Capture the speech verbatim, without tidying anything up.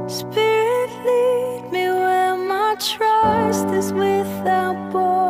Spirit, lead me where my trust is without borders.